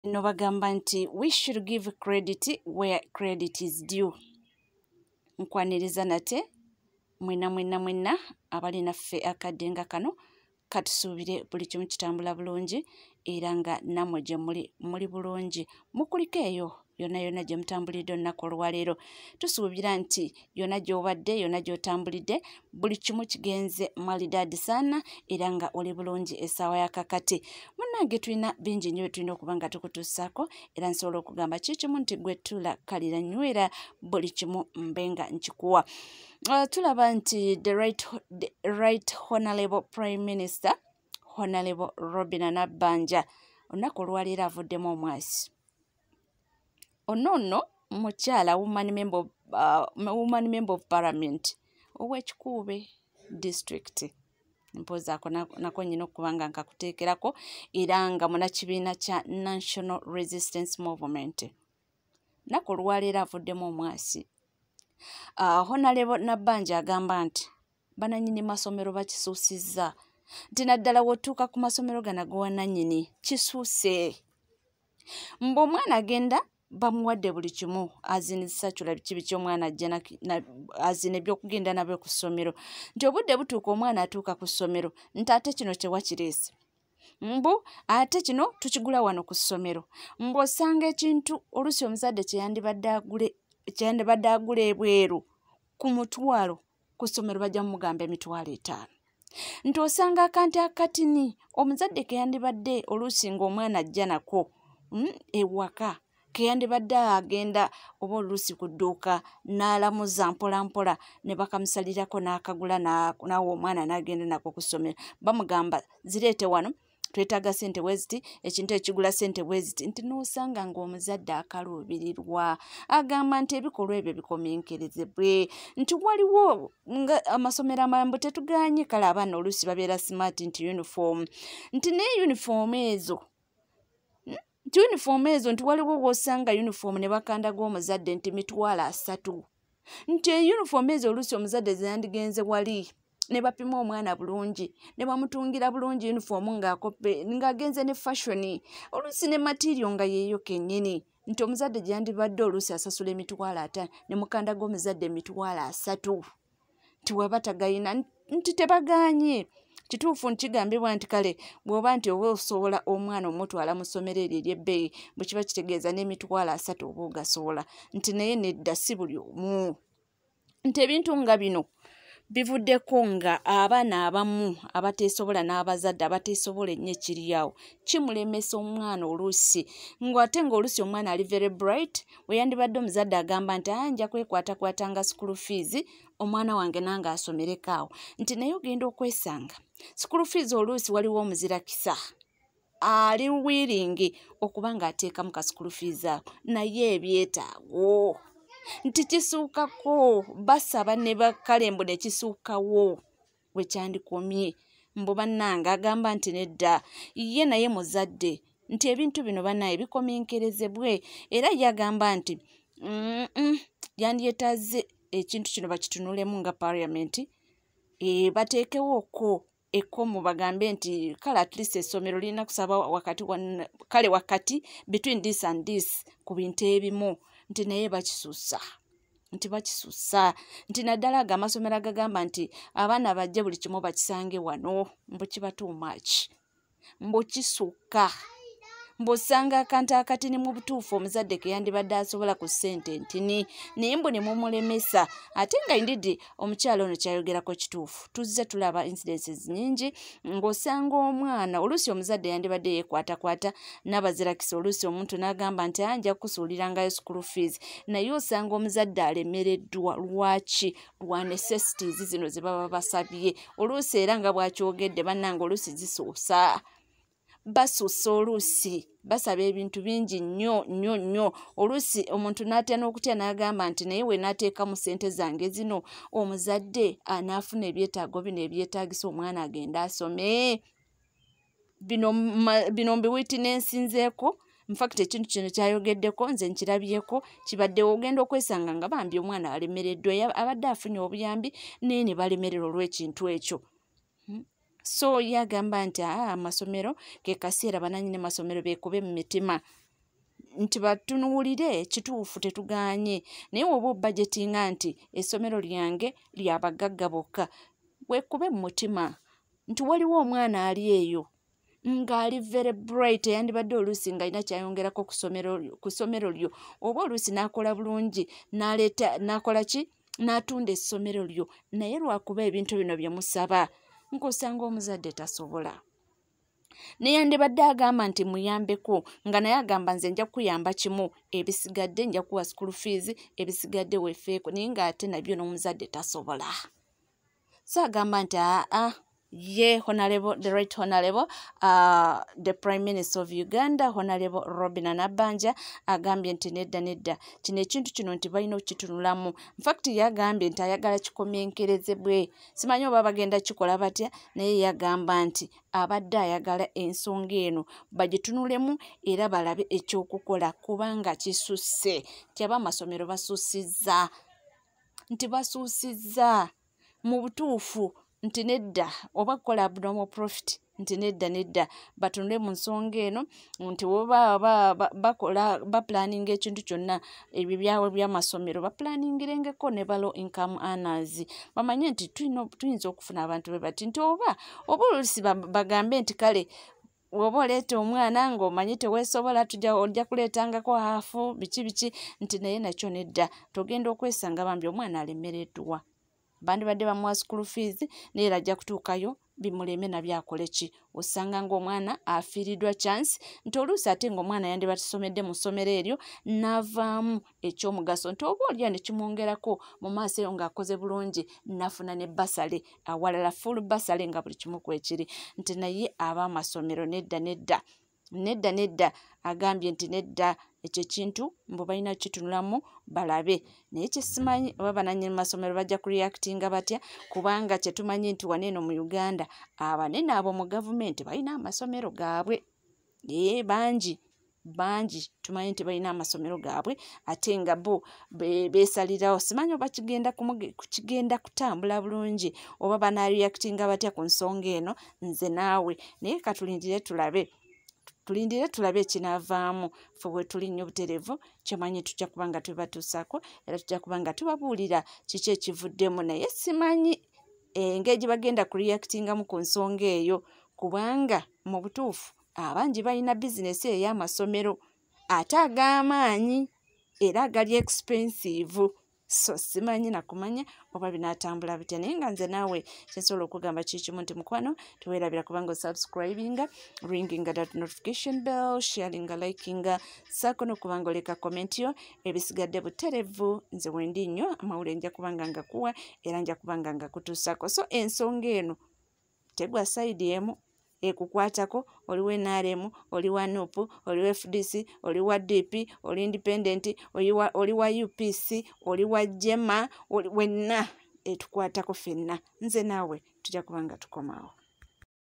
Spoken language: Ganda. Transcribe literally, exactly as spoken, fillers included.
No bagamba nti we should give credit where credit is due. Nkwaniriza nate mwena mwena mwena abali naffe akadde nga kano katusuubire buli kimu kitambula bulungi era nga nammwe gye muli muli bulungi mukuliko eyo yonna yonna gye mutambulidde olunaku olwaleero. Tusuubira nti yonna gy'obadde yonna gy'otambulidde buli kimu kigenze malidaadi sana era nga oli bulungi essaawa yakakati. Munnange tulina bingi nnyo tulina okuba nga tukutuusaako era nsobola okugamba kikimu nti gwe tula kalira nywera buli kimu mbe nga nkikuwa. Uh, tulaba nti the right, the right honorable prime minister honorable Robina Nabanja olunaku olwaleero avuddemu omwasi. Ono nno mukyala woman member of, uh, woman member of parliament ow'Ekikuube district. Mpozaako nako nyina okuba nga nkakuteekerako era nga munnakibiina kya National Resistance Movement. Nako olwaleero avuddemu omwasi. Uh, Honorable Nabanja agamba nti bananyini masomero bakisuusizza nti naddala wotuuka ku masomero gana g'owannannyini kisuuse. Mbu omwana agenda bamuwadde buli kimu azinisa kyula kibi ky'omwana ajja azina ebyokugenda nabyo ku ssomero nti obudde butuuka omwana atuuka ku ssomero nti ate kino tewakireese. Mbu ate kino tukigula wano ku ssomero. Mbu osanga ekintu oluusi omuzadde kyeyandibadde agule kyeyandibadde agula ebweru ku mutwalo ku ssomero bajja mugamba emitwalo etaano. Nti osanga akanti akatini omuzadde keyandibadde oluusi ng'omwana ajja nako mm, ewaka keyandibadde agenda oba oluusi ku dduuka n'alamuza mpola mpola ne bakamusalirako n'akagula n'awa omwana n'agenda nako ku ssomero bamugamba zireete wano twetaaga ssente weziti ekintu ekigula ssente weziti nti n'osanga ng'omuzadde akaluubirirwa agamba nti ebikolwa ebyo bikomenkerezebwe nti waliwo nga amasomero amalala tetuganye kale abaana oluusi babeera smart nti uniform nti naye uniform ezo nti uniform ezo nti waliwo w'osanga uniform ne bakanda g'omuzadde nti mitwalo asatu nti uniform ezo oluusi omuzadde zeyandigenze wali ne bapima omwana bulungi ne bamutungira bulungi uniform ng'akoppe ng'agenze ne fashion oluusi ne material nga yeeyo kennyini nti omuzadde gyandibadde oluusi asasula emitwalo ataano ne mukanda g'omuzadde emitwalo asatu nti waba tagayina nti tebaganye. Kituufu nkigambibwa nti kale bw'oba nti oba osobola omwana omutwala mu ssomero eryo ery'ebbeeyi bwe kiba kitegeeza n'emitwalo asatu oba ogasobola nti naye nedda si buli omu nti ebintu nga bino bivuddeko nga abaana abamu abateesobola n'abazadde abateesobola ennyo ekiri awo kimulemesa omwana oluusi ng'ate ng'oluusi omwana ali very bright we yandibadde omuzadde agamba nti aa nja kwekwatakwata nga school fees omwana wange nange asomereko awo nti naye ogenda okwesanga school fees oluusi waliwo omuzirakisa ali wiringi okuba ng'ateekamu ka school fees ako naye ebyetaago nti kisuukako basaba ne bakalembo ne kisuukawo we kyandikomye. Mbu bannange agamba nti nedda ye naye muzadde nti ebintu bino bannaye bikomenkerezebwe era ye agamba nti mm -mm, yandyetaaze ekintu kino bakitunulemu nga parliament e, bateekewoko ekomo bagambe nti kale at least essomero lirina kusaba wakati kale wakati between this and this ku bintu ebimu nti naye bakisuusa nti bakisuusa nti naddala aga amasomero agagamba nti abaana bajje buli kimu bakisange wano mbu kiba too much mbu kisuuka mbu osanga akantu akatini mu butuufu omuzadde keyandibadde asobola ku ssente ntini naye mbu ne mumulemesa ate nga indidi omukyalo ono kyayogerako kituufu. Tuzze tulaba incidences nyingi ng'osanga omwana oluusi omuzadde yandibadde yeekwatakwata n'abazirakisa oluusi omuntu n'agamba nti anja kusuulirangayo school fees naye osanga omuzadde alemereddwa lwaki lwa necessities zino ze baba basabye oluusi era nga bwakyogedde bannanga oluusi zisuusa basuusa oluusi basaba ebintu bingi nnyo nnyo nnyo oluusi omuntu n'atya n'okutya n'agamba nti naye we n'ateeka mu ssente zange zino omuzadde anaafuna ebyetaago bino ebyetaagisa omwana agenda asome bino bino mbiwitness nzeeko in fact ekintu kino kyayogeddeko nze nkirabyeko kibadde ogenda okwesanga nga bambi omwana alemereddwa abadde afunye obuyambi naye ne balemererwa olw'ekintu ekyo. So yagamba nti ah amasomero ke kaseera bananyine masomero beekube mu mitima nti batunuulire kituufu tetuganye naye oba budgetinga nti essomero lyange lyabagagga bokka weekube mu mutima nti waliwo omwana ali eyo ng'ali very bright yandibadde oluusi ng'alina kyayongerako ku ssomero lyo oba oluusi n'akola bulungi n'aleeta n'akola ki n'atunda essomero lyo naye lwakuba ebintu bino bye musaba nk'osanga omuzadde tasobola neyandibadde agamba nti muyambeko nga naye agamba nze nja kuyamba kimu ebisigadde nja kuwa school fees ebisigadde weefeeko naye ng'ate nabyo n'omuzadde tasobola so agamba nti aa ye honorable the right honorable uh, the prime minister of Uganda honorable Robina Nabanja agambye nti nedda nedda kino ekintu kino nti balina okukitunulamu infact yagambye nti ayagala kikomyenkerezebwe simanyi oba bagenda kikola batya naye yagamba nti abadde ayagala ensonga eno bagitunulemu era balabe ekyokukola kubanga kisusse tyaba amasomero basuusizza nti basuusizza mu butuufu nti nedda oba kukola abnormal profit nti nedda nedda batunule mu nsonga eno nti oba bakola baplaninga ekintu kyonna ebyo byawe by'amasomero baplaningirengeko ne balo income earners bamanye nti tuyinza okufuna abantu be bati nti oba oba oluusi bagambe nti kale oba oleeta omwana ng'omanyi teweesobola tujja ojja kuleetangako haafu biki biki nti naye nakyo nedda togenda okwesanga bambi omwana alemereddwa bandi badde bamuwa school fees naye ajja kutuukayo bimuleme nabyakole ki osanga ng'omwana afiiriddwa chance nti oluusi ate ng'omwana yandiba tusomedde mu ssomero eryo n'avaamu ekyomugaso nti oba olya ne kimwongerako mu maaso eyo ng'akoze bulungi nafuna ne basale awalala full basale nga buli kimu kwekiri nti naye ab'amasomero nedda nedda nedda nedda agambye nti nedda ekyo kintu mbu balina kitunulamu balabe naye kyesimanyi oba bananyini masomero bajja kureactinga batya kubanga kyetumanyi nti waneeno mu Uganda abanene abo mu gavumenti balina amasomero gaabwe ee bangi bangi tumanyi nti balina amasomero gaabwe ate nga bo beesalirawo simanyi oba kigenda kukigenda kutambula bulungi oba banareactinga batya ku nsonga eno nze naawe naye katulindire tulabe tulindire tulabe ekinaavaamu fe bwe tuli nnyo butereevu kyomanyi tujja kuba nga tubatuusaako era tujja kuba nga tubabuulira kiki ekivuddemu naye simanyi engeri bagenda kureactingamu ku nsonga eyo kubanga mu butuufu abangi balina bizinesi ey'amasomero ate ag'amaanyi era agali expensive so simanyi nakumanya oba binaatambula bitya naye nga nze naawe kyensobola okugamba kikimu nti mukwano tuweerabira kubanga osubscribinga ringinga that notification bell sharinga likinga saako n'okubanga oleka comment yo ebisigadde buterevu nze wendi nnyo amawulire nja kubanga ngakuwa era nja kubanga ngakutuusaako so ensonga eno tegwa side emu ekukwatako oliwe N R M oliwa N U P oliwa F D C oliwa D P oli independent oliwa oliwa U P C oliwa Jema wenna etukwatako fenna nze naawe tujja kubanga tukomawo.